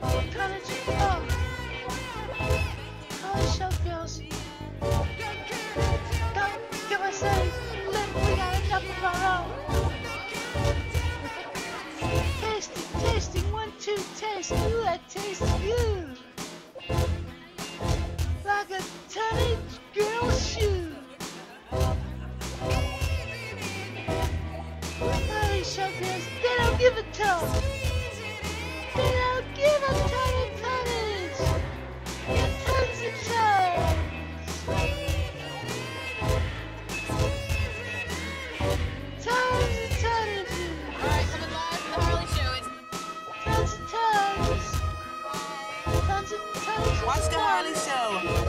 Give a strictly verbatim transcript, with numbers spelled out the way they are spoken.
Tonnage, oh. Harley show girls. Don't give us a lip, we got enough of our own. Tasting, tasting, one, two, taste. Ooh, that tastes good. Like a tonnage girl's shoe. Harley show girls, they don't give a toss. They don't give a ton of tonnage. And tons of tons. Tons of tonnage. Alright, coming live from the Harley show. It's Tons of tons. Tons of tons. Watch the Harley show.